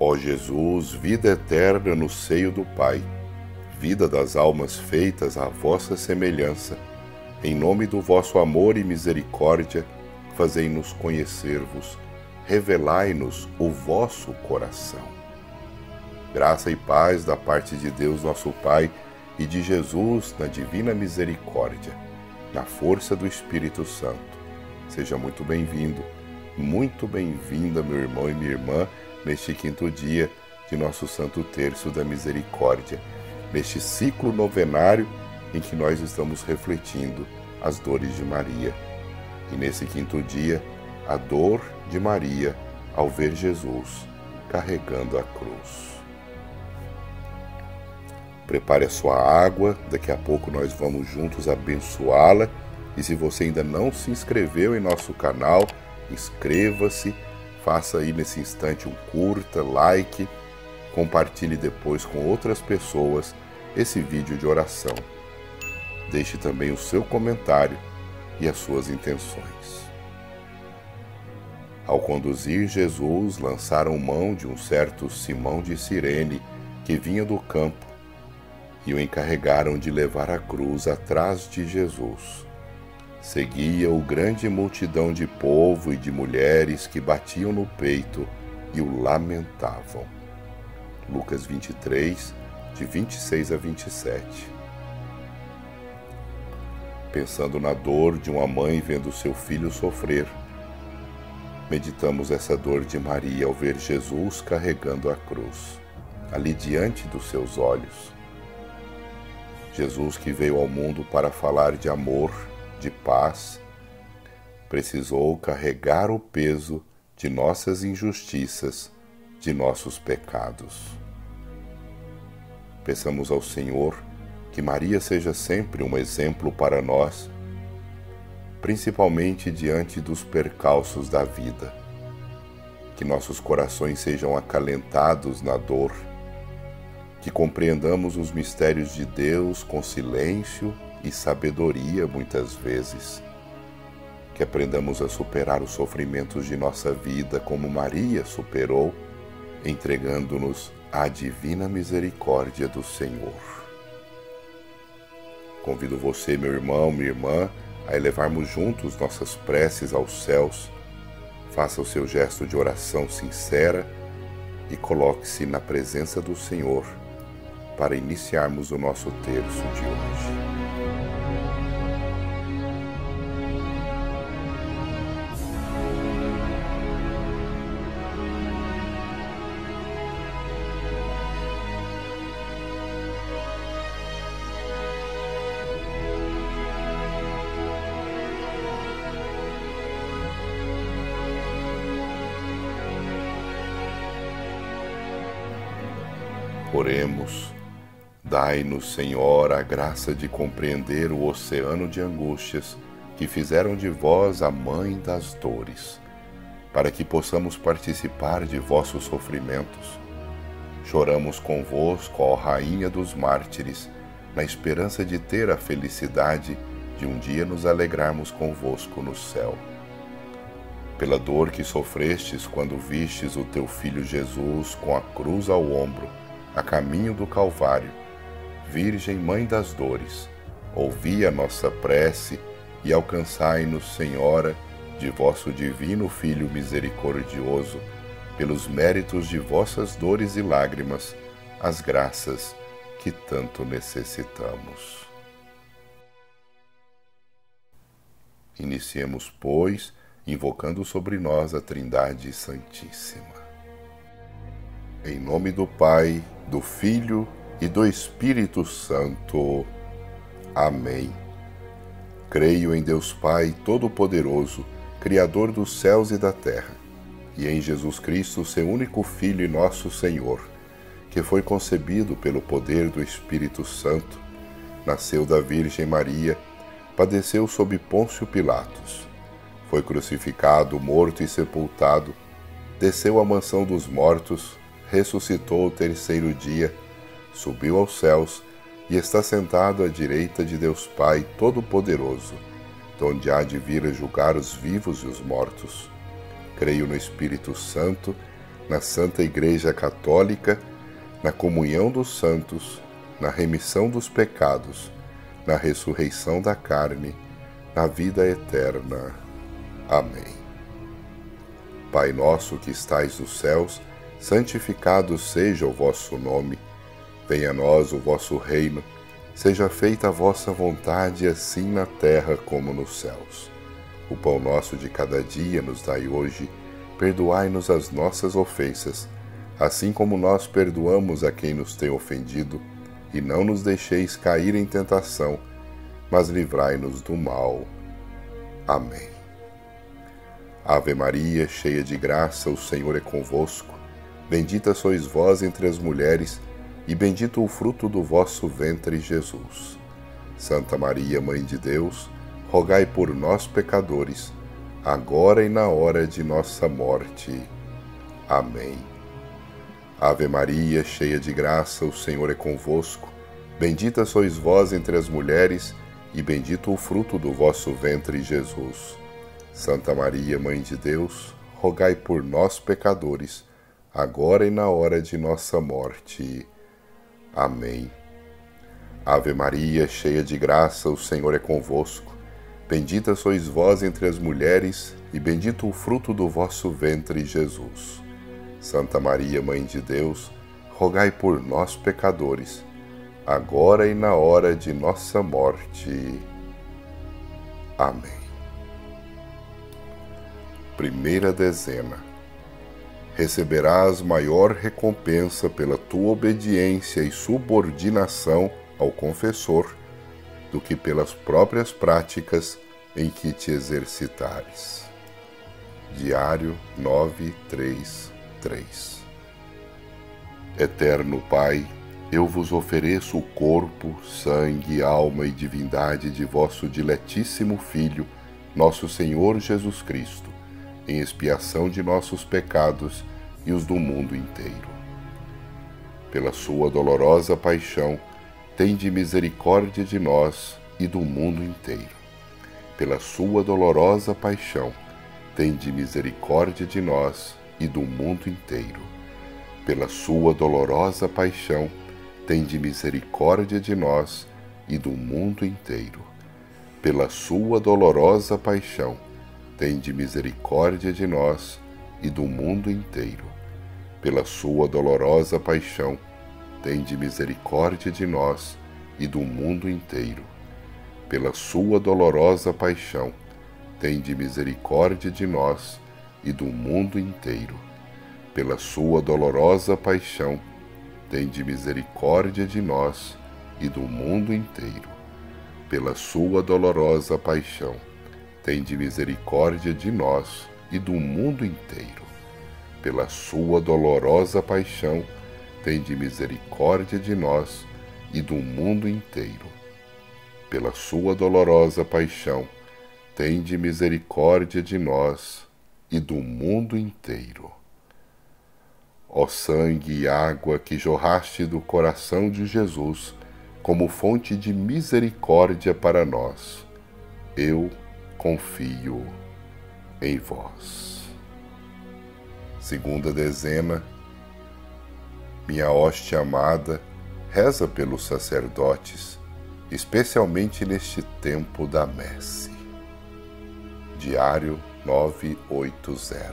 Ó Jesus, vida eterna no seio do Pai, vida das almas feitas à vossa semelhança, em nome do vosso amor e misericórdia, fazei-nos conhecer-vos, revelai-nos o vosso coração. Graça e paz da parte de Deus nosso Pai e de Jesus na divina misericórdia, na força do Espírito Santo. Seja muito bem-vindo, muito bem-vinda, meu irmão e minha irmã, neste quinto dia de nosso Santo Terço da Misericórdia, neste ciclo novenário em que nós estamos refletindo as dores de Maria. E nesse quinto dia, a dor de Maria ao ver Jesus carregando a cruz. Prepare a sua água, daqui a pouco nós vamos juntos abençoá-la. E se você ainda não se inscreveu em nosso canal, inscreva-se, faça aí nesse instante um curta, like, compartilhe depois com outras pessoas esse vídeo de oração. Deixe também o seu comentário e as suas intenções. Ao conduzir Jesus, lançaram mão de um certo Simão de Cirene, que vinha do campo, e o encarregaram de levar a cruz atrás de Jesus. Seguia-o grande multidão de povo e de mulheres que batiam no peito e o lamentavam. Lucas 23, de 26 a 27. Pensando na dor de uma mãe vendo seu filho sofrer, meditamos essa dor de Maria ao ver Jesus carregando a cruz, ali diante dos seus olhos. Jesus, que veio ao mundo para falar de amor, de paz, precisou carregar o peso de nossas injustiças, de nossos pecados. Peçamos ao Senhor que Maria seja sempre um exemplo para nós, principalmente diante dos percalços da vida. Que nossos corações sejam acalentados na dor, que compreendamos os mistérios de Deus com silêncio e sabedoria muitas vezes, que aprendamos a superar os sofrimentos de nossa vida como Maria superou, entregando-nos à divina misericórdia do Senhor. Convido você, meu irmão, minha irmã, a elevarmos juntos nossas preces aos céus. Faça o seu gesto de oração sincera e coloque-se na presença do Senhor para iniciarmos o nosso terço de hoje. Oremos. Dai-nos, Senhor, a graça de compreender o oceano de angústias que fizeram de vós a mãe das dores, para que possamos participar de vossos sofrimentos. Choramos convosco, ó Rainha dos Mártires, na esperança de ter a felicidade de um dia nos alegrarmos convosco no céu. Pela dor que sofrestes quando vistes o teu Filho Jesus com a cruz ao ombro, a caminho do Calvário, Virgem Mãe das Dores, ouvi a nossa prece e alcançai-nos, Senhora, de vosso divino Filho misericordioso, pelos méritos de vossas dores e lágrimas, as graças que tanto necessitamos. Iniciemos, pois, invocando sobre nós a Trindade Santíssima. Em nome do Pai, do Filho e do Espírito Santo. Amém. Creio em Deus Pai Todo-Poderoso, Criador dos céus e da terra, e em Jesus Cristo, seu único Filho e nosso Senhor, que foi concebido pelo poder do Espírito Santo, nasceu da Virgem Maria, padeceu sob Pôncio Pilatos, foi crucificado, morto e sepultado, desceu à mansão dos mortos, ressuscitou ao terceiro dia, subiu aos céus e está sentado à direita de Deus Pai Todo-Poderoso, donde há de vir a julgar os vivos e os mortos. Creio no Espírito Santo, na Santa Igreja Católica, na comunhão dos santos, na remissão dos pecados, na ressurreição da carne, na vida eterna. Amém. Pai nosso que estais nos céus, santificado seja o vosso nome. Venha a nós o vosso reino. Seja feita a vossa vontade, assim na terra como nos céus. O pão nosso de cada dia nos dai hoje. Perdoai-nos as nossas ofensas, assim como nós perdoamos a quem nos tem ofendido. E não nos deixeis cair em tentação, mas livrai-nos do mal. Amém. Ave Maria, cheia de graça, o Senhor é convosco. Bendita sois vós entre as mulheres, e bendito o fruto do vosso ventre, Jesus. Santa Maria, Mãe de Deus, rogai por nós, pecadores, agora e na hora de nossa morte. Amém. Ave Maria, cheia de graça, o Senhor é convosco. Bendita sois vós entre as mulheres, e bendito o fruto do vosso ventre, Jesus. Santa Maria, Mãe de Deus, rogai por nós, pecadores, agora e na hora de nossa morte. Amém. Ave Maria, cheia de graça, o Senhor é convosco. Bendita sois vós entre as mulheres, e bendito o fruto do vosso ventre, Jesus. Santa Maria, Mãe de Deus, rogai por nós, pecadores, agora e na hora de nossa morte. Amém. Primeira dezena. Receberás maior recompensa pela tua obediência e subordinação ao confessor do que pelas próprias práticas em que te exercitares. Diário 933. Eterno Pai, eu vos ofereço o corpo, sangue, alma e divindade de vosso diletíssimo Filho, nosso Senhor Jesus Cristo, em expiação de nossos pecados e os do mundo inteiro. Pela sua dolorosa paixão, tende misericórdia de nós e do mundo inteiro. Pela sua dolorosa paixão, tende misericórdia de nós e do mundo inteiro. Pela sua dolorosa paixão, tende misericórdia de nós e do mundo inteiro. Pela sua dolorosa paixão, tende misericórdia de nós e do mundo inteiro. Pela sua dolorosa paixão, tende misericórdia de nós e do mundo inteiro. Pela sua dolorosa paixão, tende misericórdia de nós e do mundo inteiro. Pela sua dolorosa paixão, tende misericórdia de nós e do mundo inteiro. Pela sua dolorosa paixão, tende misericórdia de nós e do mundo inteiro. Pela sua dolorosa paixão, tende misericórdia de nós e do mundo inteiro. Pela sua dolorosa paixão, tende misericórdia de nós e do mundo inteiro. Ó sangue e água que jorraste do coração de Jesus como fonte de misericórdia para nós, eu confio em vós. Segunda dezena. Minha hóstia amada, reza pelos sacerdotes, especialmente neste tempo da messe. Diário 980.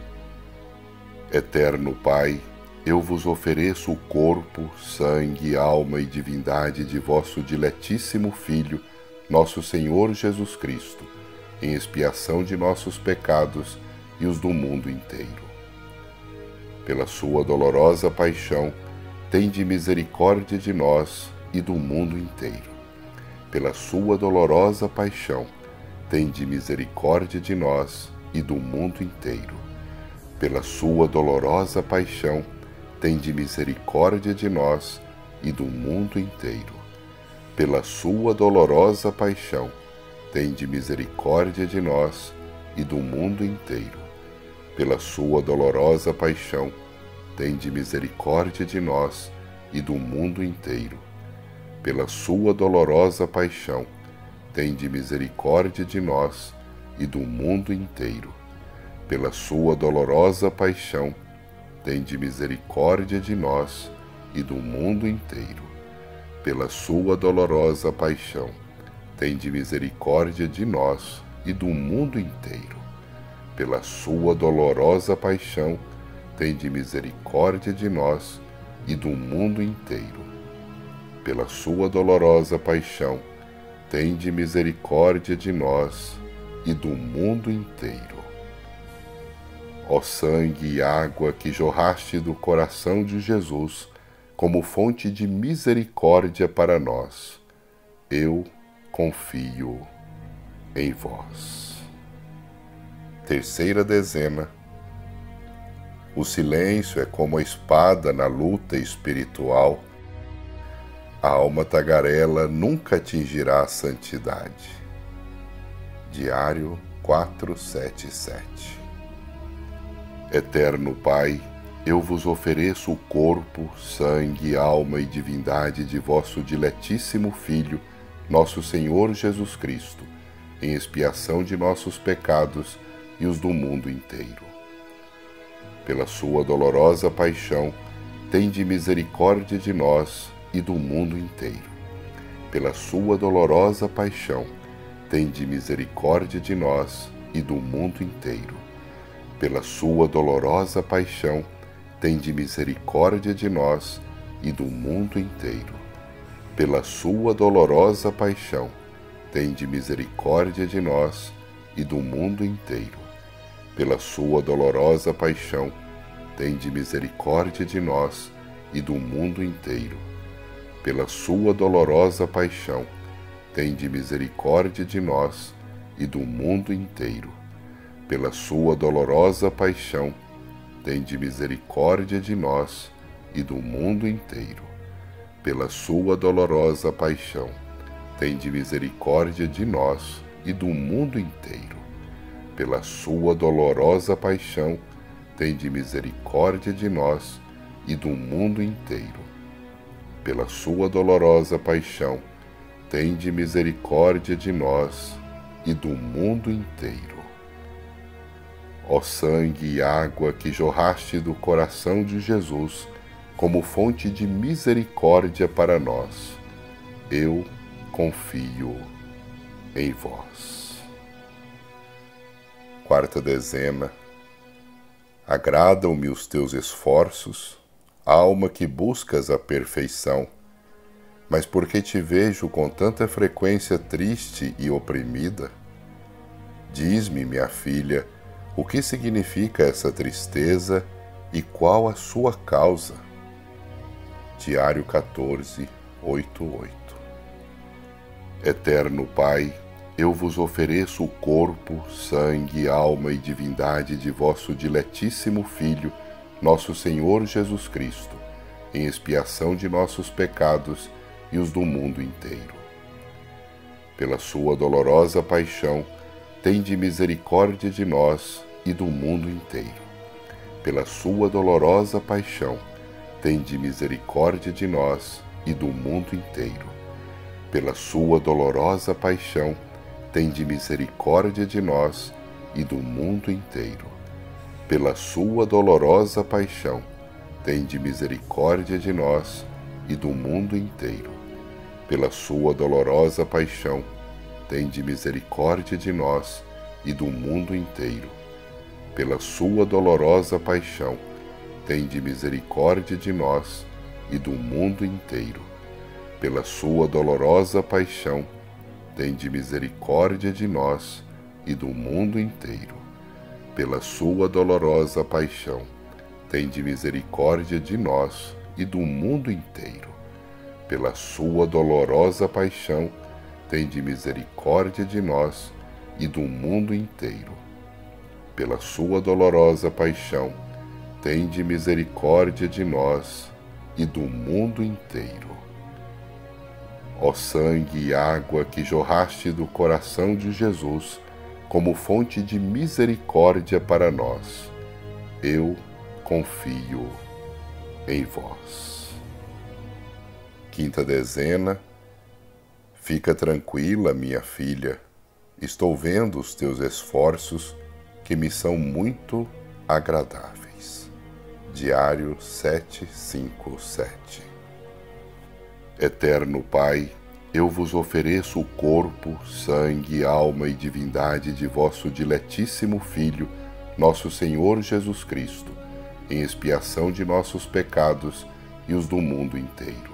Eterno Pai, eu vos ofereço o corpo, sangue, alma e divindade de vosso diletíssimo Filho, nosso Senhor Jesus Cristo, em expiação de nossos pecados e os do mundo inteiro. Pela sua dolorosa paixão, tende misericórdia de nós e do mundo inteiro. Pela sua dolorosa paixão, tende misericórdia de nós e do mundo inteiro. Pela sua dolorosa paixão, tende misericórdia de nós e do mundo inteiro. Pela sua dolorosa paixão, tende misericórdia de nós e do mundo inteiro. Pela sua dolorosa paixão, tende misericórdia de nós e do mundo inteiro. Pela sua dolorosa paixão, tende misericórdia de nós e do mundo inteiro. Pela sua dolorosa paixão, tende misericórdia de nós e do mundo inteiro. Pela sua dolorosa paixão, tende misericórdia de nós e do mundo inteiro. Pela sua dolorosa paixão, tende misericórdia de nós e do mundo inteiro. Pela sua dolorosa paixão, tende misericórdia de nós e do mundo inteiro. Ó sangue e água que jorraste do coração de Jesus como fonte de misericórdia para nós, eu confio em vós. Terceira dezena. O silêncio é como a espada na luta espiritual. A alma tagarela nunca atingirá a santidade. Diário 477. Eterno Pai, eu vos ofereço o corpo, sangue, alma e divindade de vosso diletíssimo Filho, nosso Senhor Jesus Cristo, em expiação de nossos pecados e os do mundo inteiro. Pela sua dolorosa paixão, tende misericórdia de nós e do mundo inteiro. Pela sua dolorosa paixão, tende misericórdia de nós e do mundo inteiro. Pela sua dolorosa paixão, tende misericórdia de nós e do mundo inteiro. Pela sua dolorosa paixão, tende misericórdia de nós e do mundo inteiro. Pela sua dolorosa paixão, tende misericórdia de nós e do mundo inteiro. Pela sua dolorosa paixão, tende misericórdia de nós e do mundo inteiro. Pela sua dolorosa paixão, tende misericórdia de nós e do mundo inteiro. Pela sua dolorosa paixão, tende misericórdia de nós e do mundo inteiro. Pela sua dolorosa paixão, tende misericórdia de nós e do mundo inteiro. Pela sua dolorosa paixão, tende misericórdia de nós e do mundo inteiro. Ó sangue e água que jorraste do coração de Jesus como fonte de misericórdia para nós, eu confio em vós. Quarta dezena. Agradam-me os teus esforços, alma que buscas a perfeição, mas porque te vejo com tanta frequência triste e oprimida? Diz-me, minha filha, o que significa essa tristeza e qual a sua causa? Diário 1488. Eterno Pai, eu vos ofereço o corpo, sangue, alma e divindade de vosso diletíssimo Filho, nosso Senhor Jesus Cristo, em expiação de nossos pecados e os do mundo inteiro. Pela sua dolorosa paixão, tende misericórdia de nós e do mundo inteiro. Pela sua dolorosa paixão, tende misericórdia de nós e do mundo inteiro. Pela sua dolorosa paixão, tende misericórdia de nós e do mundo inteiro. Pela sua dolorosa paixão, tende misericórdia de nós e do mundo inteiro. Pela sua dolorosa paixão, tende misericórdia de nós e do mundo inteiro. Pela sua dolorosa paixão, tende misericórdia de nós e do mundo inteiro. Pela sua dolorosa paixão, tende misericórdia de nós e do mundo inteiro. Pela sua dolorosa paixão, tende misericórdia de nós e do mundo inteiro. Pela sua dolorosa paixão, tende misericórdia de nós e do mundo inteiro. Pela sua dolorosa paixão, tende misericórdia de nós e do mundo inteiro. Ó sangue e água que jorraste do coração de Jesus como fonte de misericórdia para nós, eu confio em vós. Quinta dezena. Fica tranquila, minha filha, estou vendo os teus esforços que me são muito agradáveis. Diário 757. Eterno Pai, eu vos ofereço o corpo, sangue, alma e divindade de vosso diletíssimo Filho, nosso Senhor Jesus Cristo, em expiação de nossos pecados e os do mundo inteiro.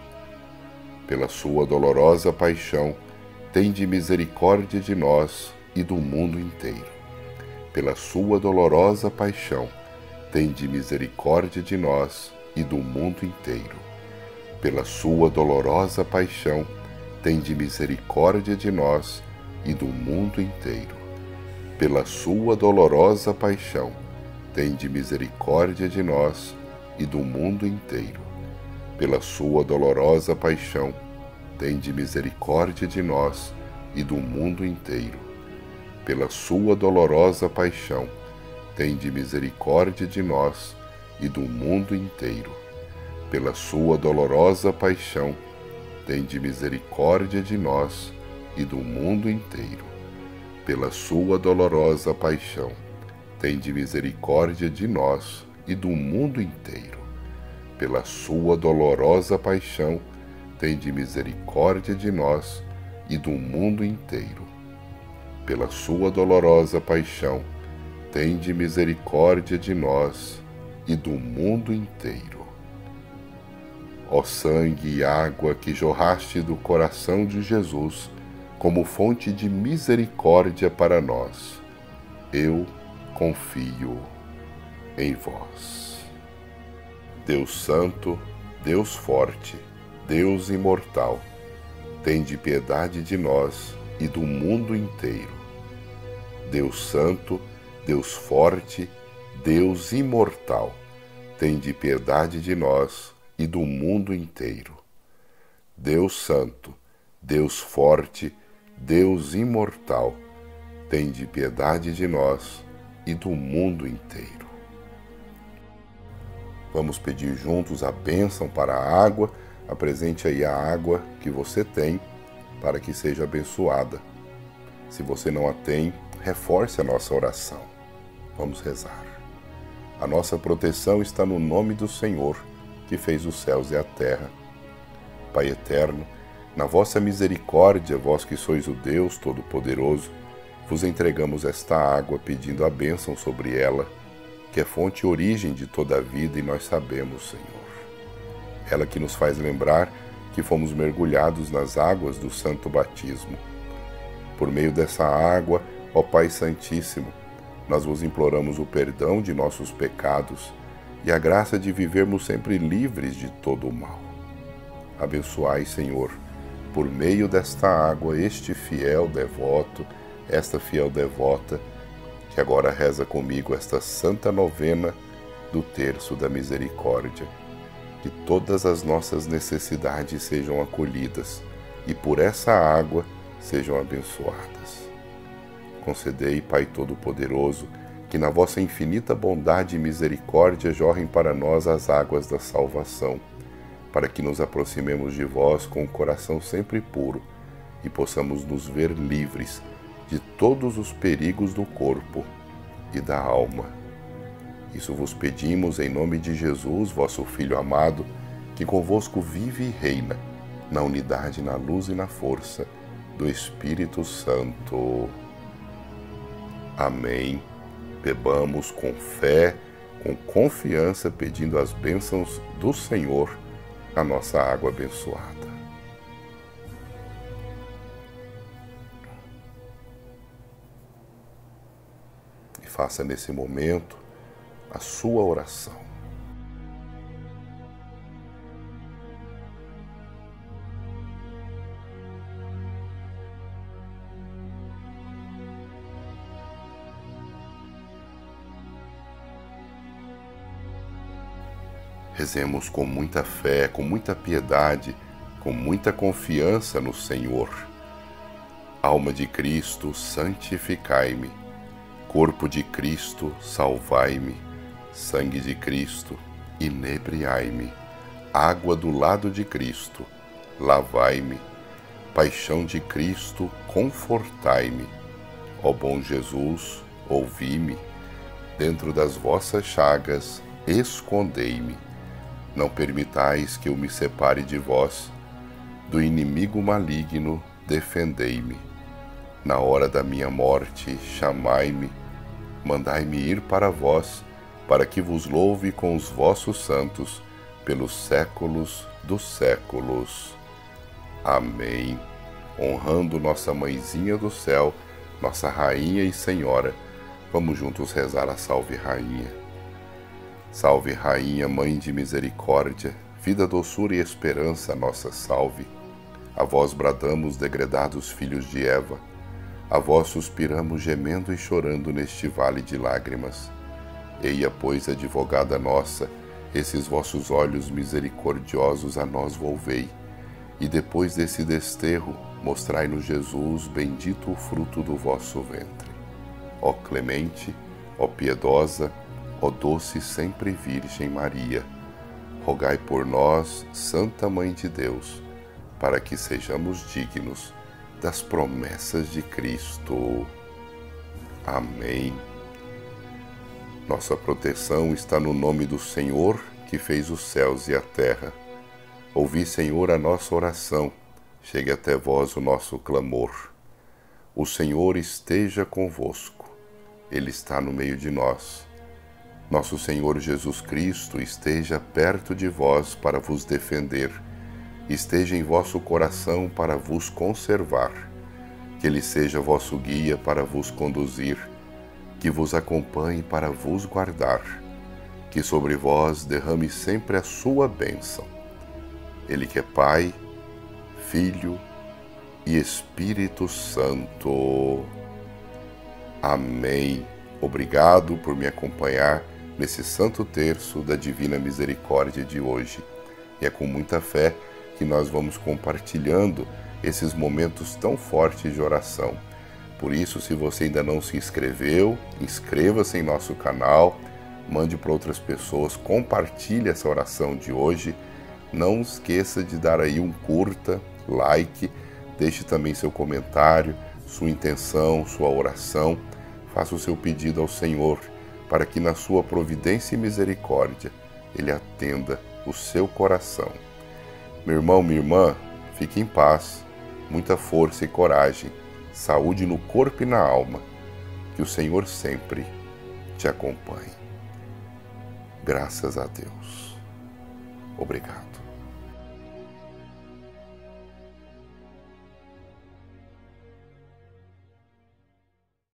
Pela sua dolorosa paixão, tende misericórdia de nós e do mundo inteiro. Pela sua dolorosa paixão, tende misericórdia de nós e do mundo inteiro. Pela sua dolorosa paixão, tende misericórdia de nós e do mundo inteiro. Pela sua dolorosa paixão, tende misericórdia de nós e do mundo inteiro. Pela sua dolorosa paixão, tende misericórdia de nós e do mundo inteiro. Pela sua dolorosa paixão, tende misericórdia de nós e do mundo inteiro. Pela sua dolorosa paixão, tende misericórdia de nós e do mundo inteiro. Pela sua dolorosa paixão, tende misericórdia de nós e do mundo inteiro. Pela sua dolorosa paixão, tende misericórdia de nós e do mundo inteiro. Pela sua dolorosa paixão, tende misericórdia de nós e do mundo inteiro. Ó sangue e água que jorraste do coração de Jesus como fonte de misericórdia para nós, eu confio em vós. Deus Santo, Deus Forte, Deus Imortal, tende piedade de nós e do mundo inteiro. Deus Santo, Deus Forte, Deus Imortal, tende piedade de nós e do mundo inteiro. Deus Santo, Deus Forte, Deus Imortal, tende piedade de nós e do mundo inteiro. Vamos pedir juntos a bênção para a água. Apresente aí a água que você tem para que seja abençoada. Se você não a tem, reforce a nossa oração. Vamos rezar. A nossa proteção está no nome do Senhor, que fez os céus e a terra. Pai eterno, na vossa misericórdia, vós que sois o Deus Todo-Poderoso, vos entregamos esta água pedindo a bênção sobre ela, que é fonte e origem de toda a vida, e nós sabemos, Senhor. Ela que nos faz lembrar que fomos mergulhados nas águas do santo batismo. Por meio dessa água, ó Pai Santíssimo, nós vos imploramos o perdão de nossos pecados e a graça de vivermos sempre livres de todo o mal. Abençoai, Senhor, por meio desta água, este fiel devoto, esta fiel devota, que agora reza comigo esta santa novena do Terço da Misericórdia. Que todas as nossas necessidades sejam acolhidas e por essa água sejam abençoadas. Concedei, Pai Todo-Poderoso, que na vossa infinita bondade e misericórdia jorrem para nós as águas da salvação, para que nos aproximemos de vós com o coração sempre puro e possamos nos ver livres de todos os perigos do corpo e da alma. Isso vos pedimos em nome de Jesus, vosso Filho amado, que convosco vive e reina, na unidade, na luz e na força do Espírito Santo. Amém. Bebamos com fé, com confiança, pedindo as bênçãos do Senhor, a nossa água abençoada. E faça nesse momento a sua oração. Rezemos com muita fé, com muita piedade, com muita confiança no Senhor. Alma de Cristo, santificai-me. Corpo de Cristo, salvai-me. Sangue de Cristo, inebriai-me. Água do lado de Cristo, lavai-me. Paixão de Cristo, confortai-me. Ó bom Jesus, ouvi-me. Dentro das vossas chagas, escondei-me. Não permitais que eu me separe de vós. Do inimigo maligno, defendei-me. Na hora da minha morte, chamai-me. Mandai-me ir para vós, para que vos louve com os vossos santos, pelos séculos dos séculos. Amém. Honrando nossa Mãezinha do céu, nossa Rainha e Senhora, vamos juntos rezar a Salve Rainha. Salve Rainha, Mãe de Misericórdia, vida, doçura e esperança, nossa salve. A vós bradamos, degredados filhos de Eva, a vós suspiramos gemendo e chorando neste vale de lágrimas. Eia, pois, advogada nossa, esses vossos olhos misericordiosos a nós volvei, e depois desse desterro, mostrai-nos Jesus, bendito o fruto do vosso ventre. Ó clemente, ó piedosa, ó doce sempre Virgem Maria, rogai por nós, Santa Mãe de Deus, para que sejamos dignos das promessas de Cristo. Amém. Nossa proteção está no nome do Senhor, que fez os céus e a terra. Ouvi, Senhor, a nossa oração, chegue até vós o nosso clamor. O Senhor esteja convosco, Ele está no meio de nós. Nosso Senhor Jesus Cristo esteja perto de vós para vos defender, esteja em vosso coração para vos conservar, que Ele seja vosso guia para vos conduzir, que vos acompanhe para vos guardar, que sobre vós derrame sempre a sua bênção. Ele que é Pai, Filho e Espírito Santo. Amém. Obrigado por me acompanhar nesse Santo Terço da Divina Misericórdia de hoje. E é com muita fé que nós vamos compartilhando esses momentos tão fortes de oração. Por isso, se você ainda não se inscreveu, inscreva-se em nosso canal, mande para outras pessoas, compartilhe essa oração de hoje. Não esqueça de dar aí um curta, like, deixe também seu comentário, sua intenção, sua oração. Faça o seu pedido ao Senhor, para que na sua providência e misericórdia Ele atenda o seu coração. Meu irmão, minha irmã, fique em paz, muita força e coragem, saúde no corpo e na alma, que o Senhor sempre te acompanhe. Graças a Deus. Obrigado.